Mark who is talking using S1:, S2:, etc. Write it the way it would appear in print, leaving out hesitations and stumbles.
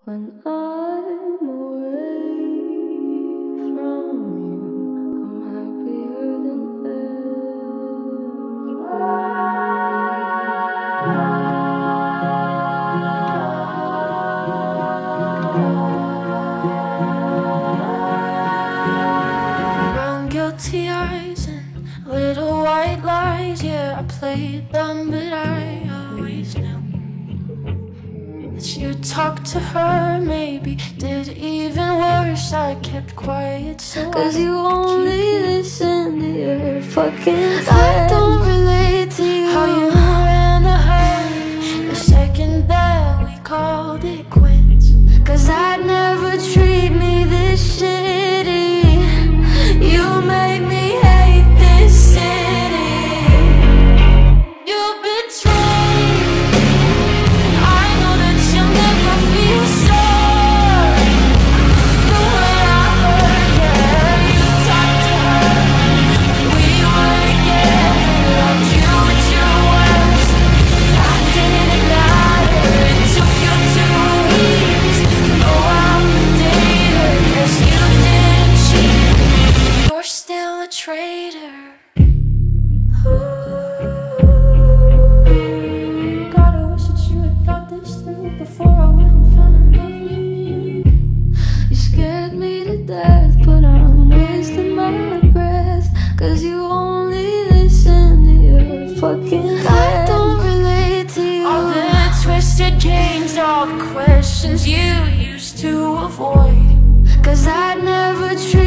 S1: When I'm away from you, I'm happier than ever. Brown guilty eyes and little white lies. Yeah, I played dumb, but I always knew that you talked to her, maybe did even worse. I kept quiet so cause you only listen to your fucking friends. I don't relate to you, how you ran to her the second that we called it quits. Cause I'd never treat me this shitty. You made me hate this city. You betrayed. I know that you'll never feel sorry. The way I hurt, yeah. You talked to her. We were together. Loved you at your worst. I didn't matter. It took you 2 weeks to know I would date her. Guess you didn't cheat. You're still a traitor. God, I wish that you had thought this through before I went and fell in love with you. You scared me to death, but I'm wasting my breath. Cause you only listen to your fucking friends. I don't relate to you. All the twisted games, all the questions you used to avoid. Cause I'd never treat